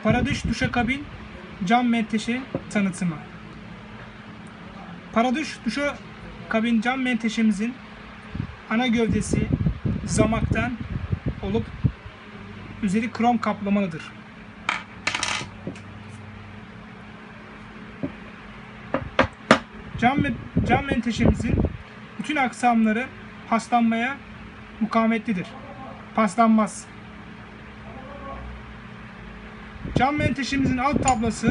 Paradüş duşakabin cam menteşe tanıtımı. Paradüş duşakabin cam menteşemizin ana gövdesi zamaktan olup üzeri krom kaplamalıdır. Cam menteşemizin bütün aksamları paslanmaya mukavemetlidir. Paslanmaz. Cam menteşemizin alt tablası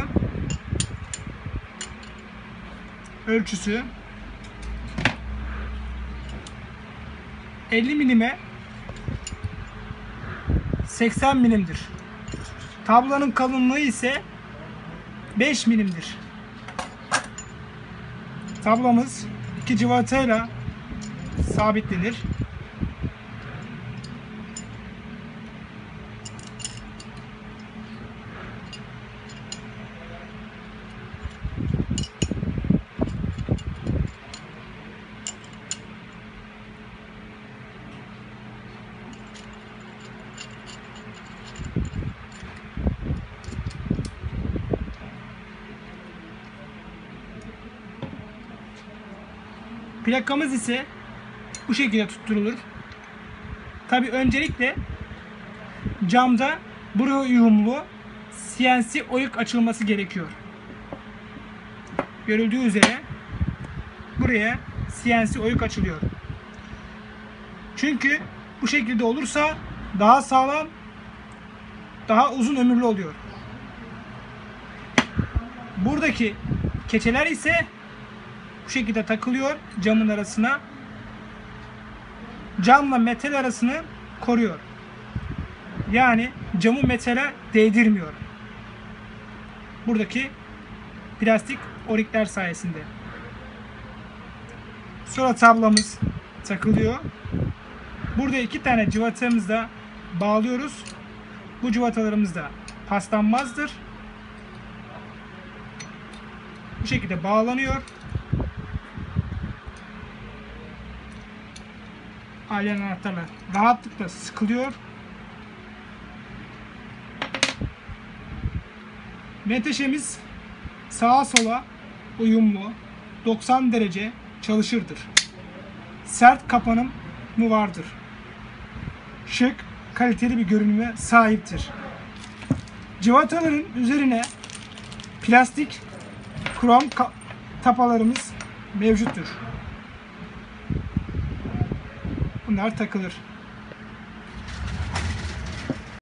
ölçüsü 50 milime 80 milimdir. Tablanın kalınlığı ise 5 milimdir. Tablamız 2 cıvatayla sabitlenir. Plakamız ise bu şekilde tutturulur. Tabi öncelikle camda buraya uyumlu CNC oyuk açılması gerekiyor. Görüldüğü üzere buraya CNC oyuk açılıyor. Çünkü bu şekilde olursa daha sağlam, daha uzun ömürlü oluyor. Buradaki keçeler ise bu şekilde takılıyor camın arasına. Camla metal arasını koruyor. Yani camı metale değdirmiyor. Buradaki plastik orikler sayesinde. Sonra tablamız takılıyor. Burada 2 tane cıvatamızı da bağlıyoruz. Bu cıvatalarımız da paslanmazdır. Bu şekilde bağlanıyor. Alyan anahtarla rahatlıkla sıkılıyor. Menteşemiz sağa sola uyumlu 90 derece çalışırdır. Sert kapanımı vardır. Şık, kaliteli bir görünüme sahiptir. Cıvataların üzerine plastik krom tapalarımız mevcuttur. Bunlar takılır.